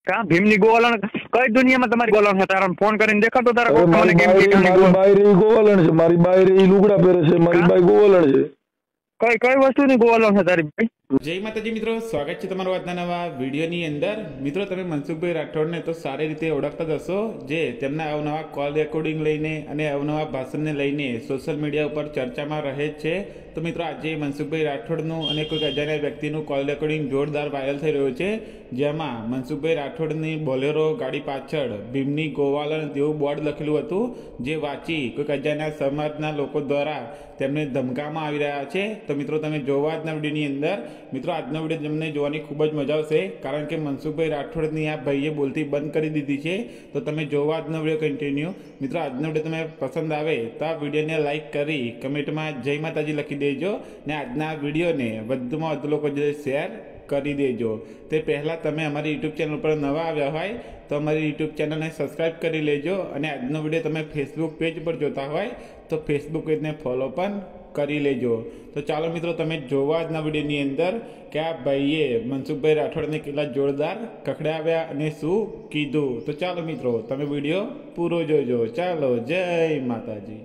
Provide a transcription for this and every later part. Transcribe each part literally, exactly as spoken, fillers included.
કા ભીમની ગોવાલણ કઈ દુનિયામાં તમારી ગોવાલણ છે? તારા ફોન કરીને દેખાડતો તારા અરે કોક મને કેમ કે મારી બાઈ ગોવાલણ છે, મારી બાઈ લુગડા પહેરે છે, મારી બાઈ ગોવાલણ છે. કઈ કઈ વસ્તુની ગોવાલણ છે તારી ભાઈ? જય માતાજી મિત્રો, સ્વાગત છે તમારું આજના નવા વિડીયોની અંદર. મિત્રો, તમે મનસુખભાઈ રાઠોડને તો સારી રીતે ઓળખતા જ હશો, જે તેમના અવનવા કોલ રેકોર્ડિંગ લઈને અને અવનવા ભાષણને લઈને સોશિયલ મીડિયા ઉપર ચર્ચામાં રહે જ છે. તો મિત્રો, આજે મનસુખભાઈ રાઠોડનું અને કોઈક અજાણ્યા વ્યક્તિનું કોલ રેકોર્ડિંગ જોરદાર વાયરલ થઈ રહ્યું છે, જેમાં મનસુખભાઈ રાઠોડની બોલેરો ગાડી પાછળ ભીમની ગોવાલણ જેવું બોર્ડ લખેલું હતું, જે વાંચી કોઈક અજાણ્યા સમાજના લોકો દ્વારા તેમને ધમકાવવામાં આવી રહ્યા છે. તો મિત્રો, તમે જોવા આજના વિડીયોની અંદર મિત્રો આજનો વિડીયો તમને જોવાની ખૂબ જ મજા આવશે, કારણ કે મનસુખભાઈ રાઠોડની આ ભાઈએ બોલતી બંધ કરી દીધી છે. તો તમે જોવા આજનો વિડીયો કન્ટિન્યુ. મિત્રો, આજનો વિડીયો તમે પસંદ આવે તો આ વિડીયોને લાઇક કરી કમેન્ટમાં જય માતાજી લખી દેજો, ને આજના વિડીયોને વધુમાં વધુ લોકો જે શેર કરી દેજો. તે પહેલાં તમે અમારી યુટ્યુબ ચેનલ પર નવા આવ્યા હોય તો અમારી યુટ્યુબ ચેનલને સબસ્ક્રાઈબ કરી લેજો, અને આજનો વિડીયો તમે ફેસબુક પેજ પર જોતા હોય તો ફેસબુક પેજને ફોલો પણ કરી લેજો. તો ચાલો મિત્રો, તમે જોવા આજના વિડીયોની અંદર કે આ ભાઈએ મનસુખભાઈ રાઠોડને કેટલા જોરદાર ખખડાવ્યા અને શું કીધું. તો ચાલો મિત્રો, તમે વિડીયો પૂરો જોજો. ચાલો, જય માતાજી.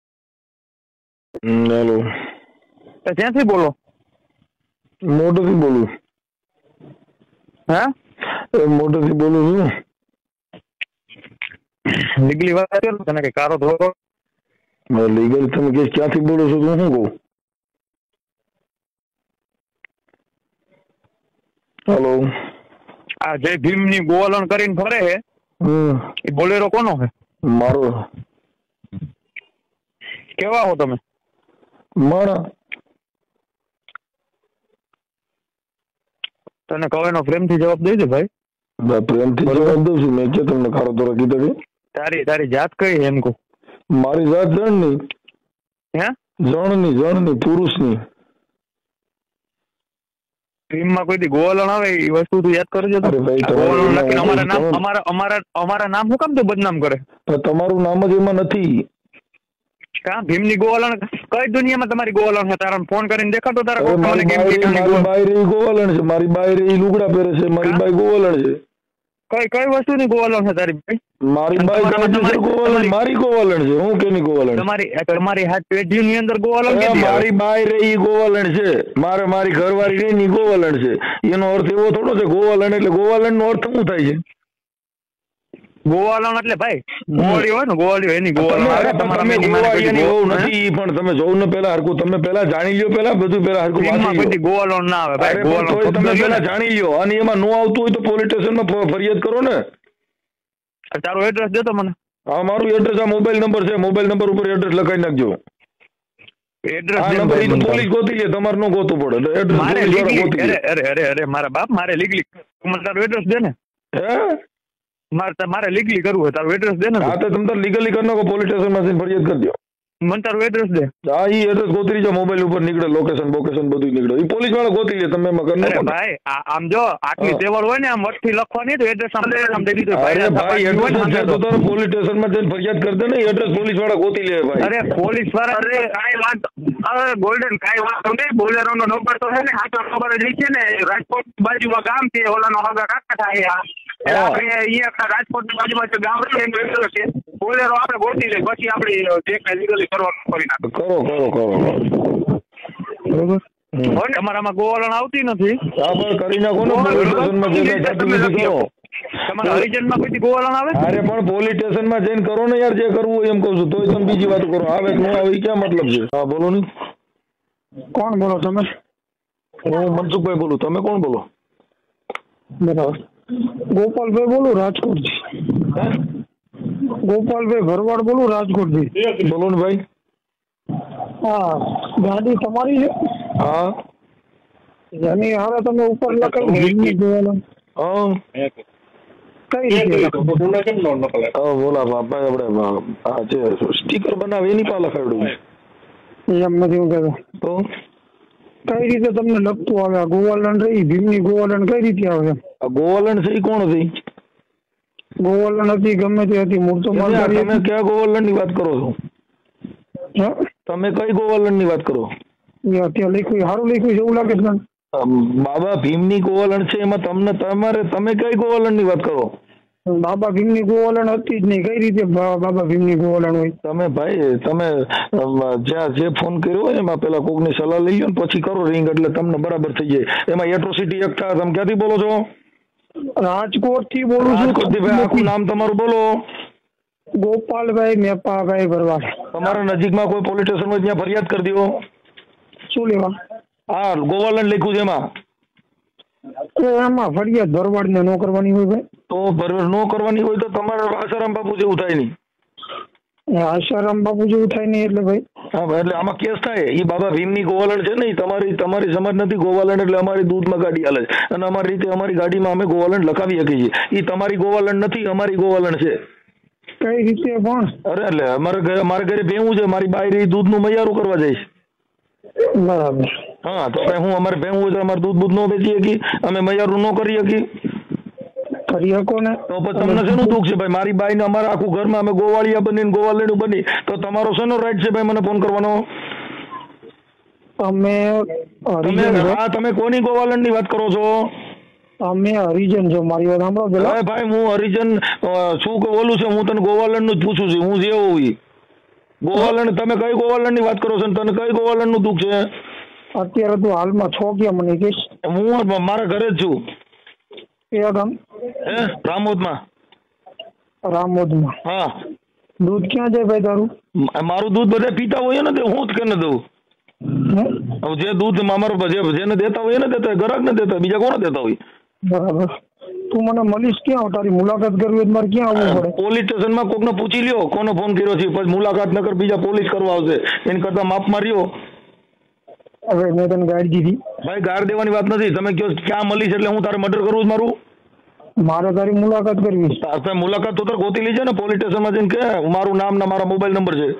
હેલો, ક્યાંથી બોલો? મોઢેથી બોલું. હા, મોઢેથી બોલું છું. લીગલી વાત કરો તને કે કારો ધોરો લીગલ તમે કે ક્યાંથી બોલો છો? હું શું કહું? હેલો, આ જય ભીમની ગોવાલણ કરીને ફરે છે, એ બોલેરો કોનો છે? મારો. કેવા હો તમે? મારા. તને કહે નો પ્રેમથી જવાબ દઈ દે ભાઈ. પ્રેમથી જવાબ દઉં છું. મેં કે તમને કારો ધોરો કીધો કે તારી તારી જાત કઈ એમ કહું? મારી જાત જણની. હે? જણની જણની પુરુષની. ભીમમાં કોઈ દી ગોવાલણ આવે એ વસ્તુ તું યાદ કરજો. ગોવાલણ લખીને અમારા નામ અમારા અમારા અમારા નામ શું કામ તો બદનામ કરે? તમારું નામ જ એમાં નથી. કા ભીમની ગોવાલણ કઈ દુનિયામાં તમારી ગોવાલણ છે? તારા ફોન કરીને દેખાડતો તારા કોક મને કેમ કે મારી બાઈ ગોવાલણ છે, મારી બાઈ લુગડા પહેરે છે, મારી બાઈ ગોવાલણ છે. કઈ કઈ વસ્તુની ગોવાલણ છે તારી ભાઈ? મારી બાઈ ગોવાલણ, મારી ગોવાલણ છે. હું કેની ગોવાલણ? તમારી તમારી હાથ પેઢીની અંદર ગોવાલણ છે. મારી બાઈ રહી ગોવાલણ છે, મારે મારી ઘરવાળી રહી ની ગોવાલણ છે. એનો અર્થ એવો થોડો છે ગોવાલણ એટલે. ગોવાલણ નો અર્થ શું થાય છે? ગોવાલણ એટલે ભાઈ ગોવાળી હોય ને, ગોવાળી હોય એની ગોવાલણ. તમે ગોવાળિયાની હોવ નથી, પણ તમે જોઉં ને પેલા હરકું તમે પેલા જાણી લ્યો, પેલા બધું પેલા હરકું વાંચી લ્યો. ગોવાલણ ના આવે ભાઈ, ગોવાલણ તમે પેલા જાણી લ્યો, અને એમાં નો આવતું હોય તો પોલીસ સ્ટેશનમાં ફરિયાદ કરો ને. તારું એડ્રેસ દે તો મને. હા, મારું એડ્રેસ આ મોબાઈલ નંબર છે, મોબાઈલ નંબર ઉપર એડ્રેસ લખાઈ નાખજો. એડ્રેસ નંબર એ તો પોલીસ ગોતી લે, તમારે નો ગોતવું પડે. એડ્રેસ અરે અરે અરે મારા બાપ, મારે લીગલી તારું એડ્રેસ દે ને. હે? મારે મારે લીગલી કરવું હોય તારું એડ્રેસ દે ને. હા, તો તમે લીગલી કરી નાખો, પોલીસ સ્ટેશનમાં જઈને ફરિયાદ કરી દો. મને તારું એડ્રેસ દે. હા, એ એડ્રેસ ગોતી લેજો, મોબાઈલ ઉપર નીકળે, લોકેશન બોકેશન બધું નીકળે. એ પોલીસ વાળા ગોતી લે, તમે એમાં કરી નાખો. ભાઈ આમ જો આટલી તેવડ હોય ને આમ વટથી લખવાની તો એડ્રેસ આમ આમ દઈ દીધું. અરે ભાઈ, એડ્રેસ તો તારે પોલીસ સ્ટેશનમાં જઈને ફરિયાદ કરી દે ને. એડ્રેસ પોલીસ વાળા ગોતી લે ભાઈ. અરે પોલીસ વાળા અરે કાઈ વાત અરે ગોલ્ડન કાઈ વાત નહીં. બોલેરો નો નંબર તો છે ને, હાથો નંબર જ છે ને. રાજકોટ બાજુમાં ગામ છે, ઓલાનો હગા કાકા થાય. આપણે અહીંયા રાજકોટ ની બાજુમાં ગામ છે, બોલેરો આપણે ગોતી લે, પછી આપણે જે કઈ લીગલી કરવાનું કરી નાખો. કરો કરો કરો બરોબર. તમારામાં ગોવાલણ આવતી નથી. હા, પણ કરી નાખો ને. પોલીસ સ્ટેશનમાં જઈને જાતિ કરો. તમારા હરિજનમાં કોઈ ગોવાલણ આવે? અરે પણ પોલીસ સ્ટેશનમાં જઈને કરો ને યાર, જે કરવું એમ કહું છું. તોય તમે બીજી વાત કરો. આવે કે ન આવે ક્યાં મતલબ છે? હા, બોલો ને. કોણ બોલો તમે? હું મનસુખભાઈ બોલું. તમે કોણ બોલો? બરાબર. ગોપાલભાઈ બોલું, રાજકોટથી. ગોપાલભાઈ ભરવાડ બોલું, રાજકોટથી. બોલો ને ભાઈ. હા, ગાડી તમારી છે? હા. એની હારે તમે ઉપર લખેલું હા. કઈ રીતે? બોલા બાપા, આપણે આ જે સ્ટીકર બનાવે એની પા લખાડ્યું એમ નથી હું કહેતો. તો કઈ રીતે તમને લખતું આવે? આ ગોવાલણ રહી ભીમની ગોવાલણ કઈ રીતે આવે? આ ગોવાલણ છે કોણ હતી? ગોવાલણ હતી ગમે તે હતી, મૂળ તો તમે ક્યાં ગોવાલણ ની વાત કરો છો? તમે કઈ ગોવાલણ ની વાત કરો? ત્યાં લખ્યું સારું લખ્યું છે એવું લાગે છે. બાબા ભીમની ગોવાલણ છે એમાં તમને તમારે તમે કઈ ગોવાલણની વાત કરો? બાબા ભીમની ગોવાલણ હતી જ નહીં, કઈ રીતે બા- બાબા ભીમની ગોવાલણ હોય? તમે ભાઈ તમે અમ, જ્યાં જે ફોન કર્યો હોય એમાં પેલા કોકની સલાહ લઈ લો ને પછી કરો રિંગ એટલે તમને બરાબર થઈ જાય. એમાં એટ્રોસિટી એક થાય. તમે ક્યાંથી બોલો છો? રાજકોટ થી બોલું છું. રાજકોટથી ભાઈ આખું નામ તમારું બોલો. ગોપાલભાઈ મેપાભાઈ ભરવાડ. તમારા નજીકમાં કોઈ પોલીસ સ્ટેશન હોય ત્યાં ફરિયાદ કરી દો. શું લેવા? હા ગોવાલણ લખ્યું છે એમાં. તો એમાં ફરિયાદ ભરવાડ ને ન કરવાની હોય ભાઈ? તો બરાબર ન કરવાની હોય તો તમારે આસારામ બાપુ જેવું થાય નહીં. આશારામ બાપુ જેવું થાય નહીં એટલે ભાઈ? હા ભાઈ એટલે આમાં કેસ થાય. એ બાબા ભીમની ગોવાલણ છે ને ઈ તમારી તમારી સમજ નથી. ગોવાલણ એટલે અમારી દૂધમાં ગાડી હાલે છે અને અમારી રીતે અમારી ગાડીમાં અમે ગોવાલણ લખાવી શકીએ છીએ. એ તમારી ગોવાલણ નથી, અમારી ગોવાલણ છે. કઈ રીતે પણ? અરે એટલે અમારે ઘરે મારા ઘરે ભેવું છે, મારી બાયરી દૂધનું મૈયારું કરવા જાય છે. બરાબર. હા તો કઈ હું અમારે ભેવું હોય તો અમારે દૂધ બૂધ ન બેચી શકીએ, અમે મૈયારું ન કરી શકીએ કરી શકો ને. તો પછી તમને શેનું દુઃખ છે ભાઈ? મારી બાઈ ને અમારા આખું ઘરમાં અમે ગોવાળિયા બની ગોવાલણું બની તો તમારો શેનો રાઈટ છે ભાઈ મને ફોન કરવાનો? અમે તમે હરિજન છો. હા તમે કોની ગોવાલણની વાત કરો છો? અમે હરિજન છો. મારી વાત સાંભળો પેલા. હવે ભાઈ હું હરિજન અ, શું કે ઓલું છે? હું તને ગોવાલણનું જ પૂછું છું. હું જે હોઉં ઈ ગોવાલણ. તમે કઈ ગોવાલણની વાત કરો છો ને તને કઈ ગોવાલણનું દુઃખ છે? અત્યારે તું હાલમાં છો ક્યાં મને કહીશ? હું મારા ઘરે જ છું. કયા ગામ? હે રામોદમાં. રામોદમાં. હા દૂધ ક્યાં જાય ભાઈ તારું? મ- મારું દૂધ બધા પીતા હોય ને તે હું જ કેને દઉં. હે? હવે જે દૂધ અમારું જે જેને દેતા હોય એને દેતા હોય, ગ્રાહક ને દેતા હોય, બીજા કોને દેતા હોય? બરાબર. તું મને મળીશ ક્યાં? તારી મુલાકાત કરવી હોય તો મારે ક્યાં આવવું પડે? પોલીસ સ્ટેશનમાં કોકને પૂછી લ્યો કોનો ફોન કર્યો છે, પછી મુલાકાત ન કર બીજા પોલીસ કરવા આવશે. એની કરતા માપમાં રહ્યો. હવે મેં તને ગાડી દીધી. ભાઈ ગાળ દેવાની વાત નથી. તમે કહો ક્યાં મળી છે એટલે હું તારે મર્ડર કરવું છે મારું? મારે તારી મુલાકાત કરવી છે. તાર પાસે મુલાકાત તો તાર ગોતી લીજે ને પોલીસ સ્ટેશનમાં જઈને કે મારું નામ ને મારા મોબાઈલ નંબર છે.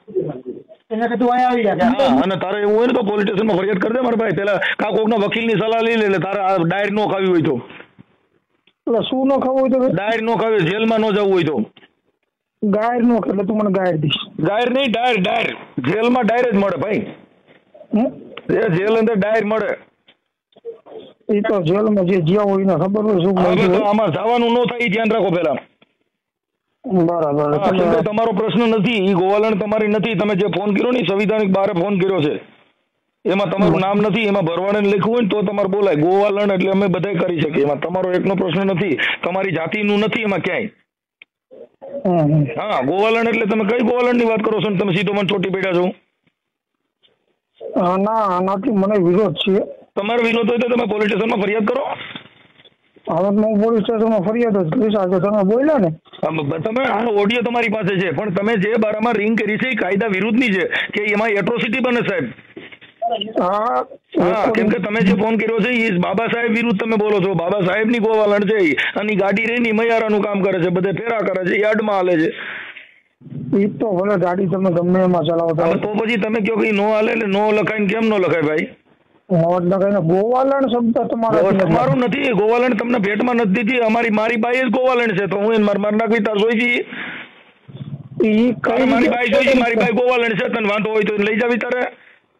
હા અને તારે એવું હોય ને તો પોલીસ સ્ટેશનમાં ફરિયાદ કરી દે મારા ભાઈ. પેલા કા કોકના વકીલની સલાહ લઈ લે એટલે તારે આ ડાયર નો ખાવી હોય તો એટલે શું ન ખાવું હોય તો ભાઈ? ડાયર નો ખાવી, જેલમાં ન જવું હોય તો ગાયર નો ખાય એટલે તું મને ગાયર દઈશ. ડાયર નહીં ડાયર ડાયર જેલમાં ડાયર જ મળે ભાઈ. હમ? એ જેલ અંદર ડાયર મળે. એ તો જેલમાં જે જ્યાં હોય એને ખબર હોય શું હવે મળ્યું તો હોય. આમાં જવાનું ન થાય એ ધ્યાન રાખો પેલા. બરાબર. હા, કેમ કે એટલે તમારો પ્રશ્ન નથી. એ ગોવાલણ તમારી નથી. તમે જે ફોન કર્યો ને ઈ સંવિધાનિક બારે ફોન કર્યો છે. એમાં તમારું નામ નથી. એમાં ભરવાડે લખ્યું હોય ને તો તમારે બોલાય. ગોવાલણ એટલે અમે બધાય કરી શકીએ. એમાં તમારો એકનો પ્રશ્ન નથી. તમારી જાતિનું નથી એમાં ક્યાંય. હમ, હમ. હા ગોવાલણ એટલે તમે કઈ ગોવાલણની વાત કરો છો ને તમે સીધો મને ચોટી પડ્યા છો? હા, ના આનાથી મને વિરોધ છે. તમારો વિરોધ હોય તો તમે પોલીસ સ્ટેશનમાં ફરિયાદ કરો. હવે હું પોલીસ સ્ટેશનમાં ફરિયાદ જ કરીશ. આજે તમે બોલ્યા ને આમ બ- તમે આ ઓડિયો તમારી પાસે છે પણ તમે જે બારામાં રિંગ કરી છે એ કાયદા વિરુદ્ધની છે કે એમાં એટ્રોસિટી બને સાહેબ. હા હા કેમ કે તમે જે ફોન કર્યો છે એ બાબા સાહેબ વિરુદ્ધ તમે બોલો છો. બાબા સાહેબની ગોવાલણ છે ઈ. અને ઈ ગાડી રહીને ઈ મૈયારાનું કામ કરે છે, બધે ફેરા કરે છે, યાર્ડમાં હાલે છે. એ તો ભલે ગાડી તમે ગમે એમાં ચલાવતા હવે તો પછી તમે કહો કે ઈ નો હાલે એટલે નો લખાય ને કેમ નો લખાય ભાઈ? નોટ લગાવીને ગોવાલણ શબ્દ તમારા ગો- તમારું નથી. ગોવાલણ તમને પેટમાં નથી દીધી. અમારી મારી બાઈ જ ગોવાલણ છે તો હું એને માર માર નાખવી તાર જોઈ જઈએ. ઈ કઈ મારી બાઈ જોઈ છે, મારી બાઈ ગોવાલણ છે. તને વાંધો હોય તો એને લઈ જાવી તારે.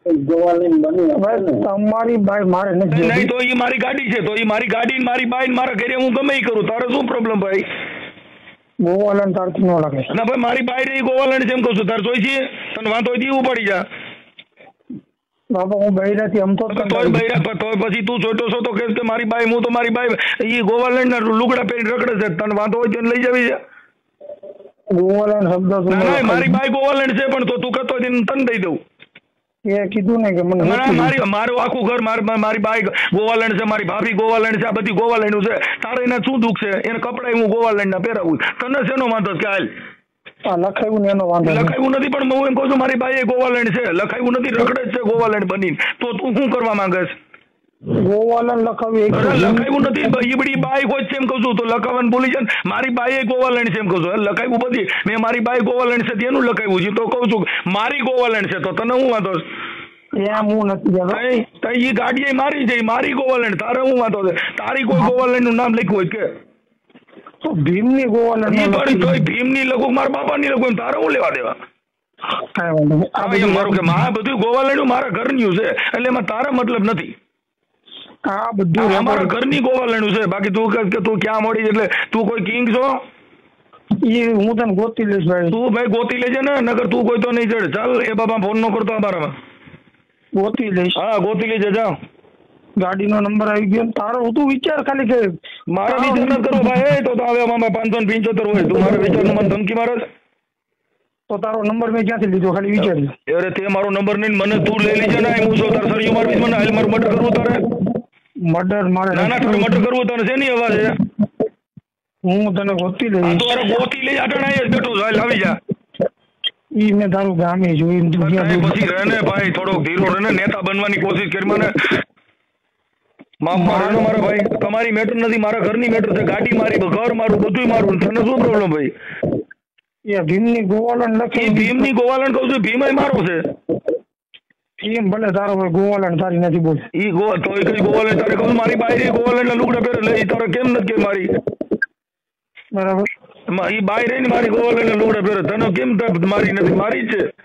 ભાઈ, તમારી બાઈ મારે નથી નહીં જોઈતી. તો એ મારી ગાડી છે તો એ મારી ગાડી ને મારી બાઈ ને મારા ઘરે હું ગમે ઈ કરું. તારે શું પ્રોબ્લેમ ભાઈ? ગોવાલણ તારથી ન લાગે. ના ભાઈ મારી બાઈ રહી ગોવાલણ છે એમ કહું છું. તારે જોઈ છે? તને વાંધો હોય તો ઈ ઉપાડી જા. બાબા હું બૈરાથી આમ તો હવે તોય બૈરા પણ તોય પછી તું છોટો છો તો કહેશ કે મારી બાઈ હું તો મારી બાઈ ઈ ગોવાલણ ના લુગડા પહેરીને રખડે છે. તને વાંધો હોય તો એને લઈ જાવી છે. ગોવાલણ શબ્દ તો ના ના મને મારી બાઈ ગોવાલણ છે પણ તો તું કહેતો હોય તો એને તને દઈ દઉં. એ કીધું ને કે મને ના, નથી. મારી મારું આખું ઘર મારી મારી બાઈ ગોવાલણ છે, મારી ભાભી ગોવાલણ છે, આ બધી ગોવાલણનું છે. તારે એના શું દુઃખ છે? એને કપડા હું ગોવાલણ ના પહેરાવું. તને શેનો વાંધો છે કે હાલ આ લખાયું ને એનો વાંધો નથી. લખાયું નથી પણ હું એમ કહું છું મારી બાઈ ગોવાલણ છે. લખાયું નથી, રખડે જ છે ગોવાલણ બની. તો તું શું કરવા માંગેશ? ગોવાલણ લખાવ્યું એક અરે લખાયું નથી. ઈબડી બાઈ હોય છે એમ કહું છું તો લખાવાનું ભૂલી જાય ને. મારી બાઈ ગોવાલણ છે એમ કહું છું. અરે લખાયું બધી મેં મારી બાઈ ગોવાલણ છે તેનું લખાયું છે તો કહું છું મારી ગોવાલણ છે તો તને હું વાંધો છે? એમ હું નથી કહેતો. તઈ તઈ ઈ ગાડી મારી છે, ઈ મારી ગોવાલણ. તારે હું વાંધો છે? તારી કોઈ ગોવાલણ નું નામ લખ્યું હોય કે? તો ભીમની ગોવાલણ ઈ પડી તોય ભીમની લખું, મારા બાપાની લખું. તારે હું લેવા દેવા? કાંઈ વાંધો નહીં. આ હા, એમ બધું મારું કે આ બધું ગોવાલણ મારા ઘરનું છે એટલે એમાં તારા મતલબ નથી. આ બધું આ અમારા રેકોર્ડ ઘરની ગોવાલણું છે. બાકી તું કહે કે તું ક્યાં મળી એટલે તું કોઈ કિંગ છો? એ હું તને ગોતી લઈશ ભાઈ. તું ભાઈ ગોતી લેજે ને, નકર તું કોઈ તો નહીં ચડે. ચાલ એ બાબા ફોન નો કરતો અમારામાં. ગોતી લઈશ. હા ગોતી લેજે જા. ગાડીનો નંબર આવી ગયો. તારો તું વિચાર ખાલી કે મારા વિચાર ન કરો ભાઈ. તો તો હવે આમાં પાંચસો ને પંચોતેર હોય. તું મારા વિચારનું મને ધમકી મારે છે? તો તારો નંબર મેં ક્યાંથી લીધો ખાલી વિચાર. અરે તે મારો નંબર નહીં, મને તું લઈ લેજે ને. હું છું તારે સરિયું મારવી મને હાલ મારે મર્ડર કરવું તારે? મર્ડર મારે ના ના તારે મર્ડર કરવું તારે શેની અવાજ છે? હું તને ગોતી લઈશ. તો અરે ગોતી લઈ આટણ આય બેઠું છું. હાલ આવી જા. ઈ મેં તારું ગામે જોઈને તું તારે ક્યાં પછી રહે ને ભાઈ, થોડોક ધીરો રહે ને. નેતા બનવાની કોશિશ કરી મને. માફ મારે ને મારા ભાઈ, તમારી મેટર નથી, મારા ઘરની મેટર છે. ગાડી મારી, ઘર મારું, બધું મારું. તને શું પ્રોબ્લેમ ભાઈ? એ ભીમની ગોવાલણ એ લખી. ભીમની ગોવાલણ કહું છું, ભીમ મારો છે. ભીમ ભલે તારો ભાઈ ગોવાલણ તારી નથી બોલ. ઈ ગો તો કઈ ગોવાલણ તારે કહું મારી બાયરી ગોવાલણ ના લુગડા પહેરે લે. ઈ તારે કેમ નથી કે મારી? બરાબર. એમાં ઈ બાય રહી ને મારી ગોવાલણ ના લુગડા પહેરે. તને કેમ ત- મારી નથી? મારી જ છે.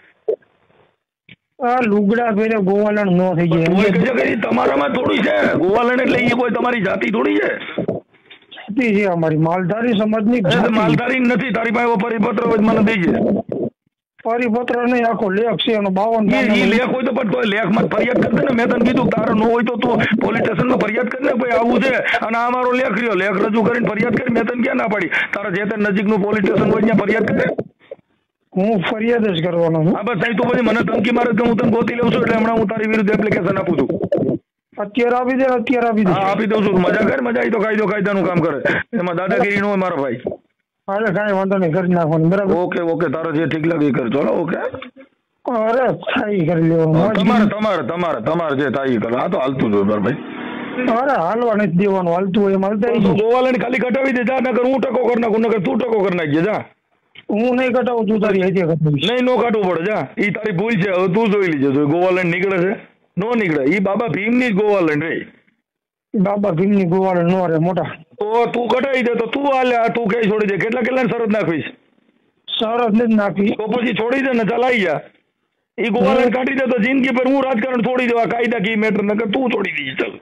આ લુગડા પહેરે ગોવાલણ નો થઈ કોઈ કહે જાય. છે કે ઈ તમારામાં થોડી છે ગોવાલણ, એટલે ઈ કોઈ તમારી જાતિ થોડી છે. જાતિ છે અમારી માલધારી સમાજની અરે જાતિ. માલધારી નથી. તારી પાસે પરિપત્ર હોય તો મને દેજે. પરિપત્ર નહીં, આખો લેખ છે એનો બાવન ઈ ઈ પાનાનો. લેખ હોય તો પણ કોઈ લેખમાં ફરિયાદ કરી દે ને. મેં તને કીધું તારો ન હોય તો તું પોલીસ સ્ટેશનમાં ફરિયાદ કરી ને ભાઈ આવું છે અને આ મારો લેખ રહ્યો. લેખ રજૂ કરીને ફરિયાદ કરી. મેં તને ક્યાં ના પાડી? તારા જે તે નજીકનું પોલીસ સ્ટેશન હોય ત્યાં ફરિયાદ કરે. હું ફરિયાદ જ કરવાનો છું. હા બસ અહીં તું પછી મને ધમકી મારે તો હું તને ગોતી લઉં છું. એટલે હમણાં હું તારી વિરુદ્ધ એપ્લિકેશન આપું છું. અત્યારે આપી દે, અત્યારે આપી દે. હા આપી દઉં છું. મજા કર, મજા આવી તો કાયદો કાયદાનું કામ કરે. એમાં દાદાગીરી નો હોય મારા ભાઈ. અરે કાંઈ વાંધો નહીં, કરી નાખવાનું. બરાબર. ઓકે ઓકે, તારે જે ઠીક લાગે એ કર. ચલો ઓકે. અરે થાય કરી લેવાનું. તમારે તમારે તમારે તમારે જે થાય એ કરો. આ તો હાલતું જ હોય મારા ભાઈ. અરે હાલવા નથી દેવાનું. હાલતું હોય એમ હાલતા આવીશું. ગોવાલણ ખાલી કટાવી દે જા. નકર હું ટકો કરી નાખું, નકર તું ટકો કરી નાખજે જા. હું નહીં કટાવું, તું તારી હજી કટાવીશ. નહીં નો કાઢવું પડે જા. ઈ તારી ભૂલ છે. હવે તું જોઈ લીજે. જો ગોવાલણ નીકળે છે નો નીકળે. ઈ બાબા ભીમની જ ગોવાલણ રે. બાબા ભીમની ગોવાળણ નો રે મોટા. તો તું કટાવી દે તો તું હાલે. આ તું કઈ છોડી દે? કેટલા કેટલા શરત નાખીશ? સરસ નથી નાખી. તો પછી છોડી દે ને, ચાલ આવી જા. ઈ ગોવાલણ કાઢી દે તો જિંદગી પર હું રાજકારણ છોડી દેવા. કાયદા કી મેટર નકર તું છોડી દીધી. ચાલ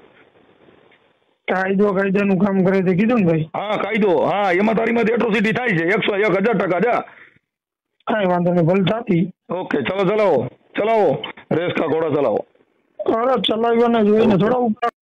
કાયદો કાયદાનું કામ કરે તે કીધું ને ભાઈ. હા કાયદો. હા એમાં તારી માં એટ્રોસિટી થાય છે. એકસો એક હજાર ટકા જા. કાંઈ વાંધો નહીં, ભલે થતી. ઓકે ચલો ચલાવો ચલાવો. રેસ કા ઘોડા ચલાવો. અરે ચલાવ્યો ને જોઈને થોડા ઉપર